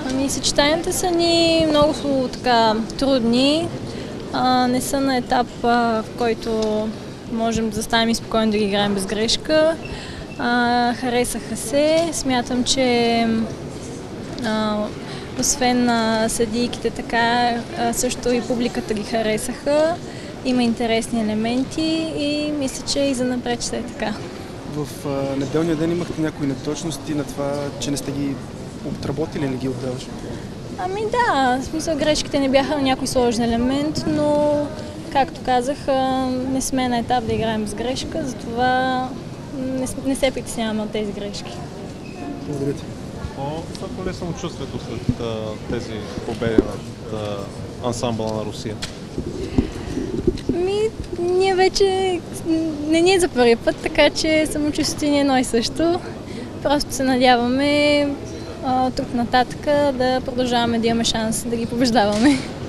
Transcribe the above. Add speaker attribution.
Speaker 1: Съчетанията са ни много така трудни. Не са на етап, в който можем да заставим и спокойно да ги играем без грешка. Харесаха се. Смятам, че освен съдийките, така също и публиката ги харесаха. Има интересни елементи и мисля, че и занапред ще е така.
Speaker 2: В неделния ден имахте някои неточности на това, че не сте ги отработили, не ги отдаваш?
Speaker 1: Да, в смисъл грешките не бяха на някой сложен елемент, но както казах, не сме на етап да играем с грешка, затова не се притесняваме от тези грешки.
Speaker 2: Благодаря ти.
Speaker 3: Какво ли е самочувствието след тези победи над ансамбъла на Русия?
Speaker 1: Ние вече не ни е за първи път, така че самочувствието ни е едно и също. Просто се надяваме тук нататък да продължаваме да имаме шанс да ги побеждаваме.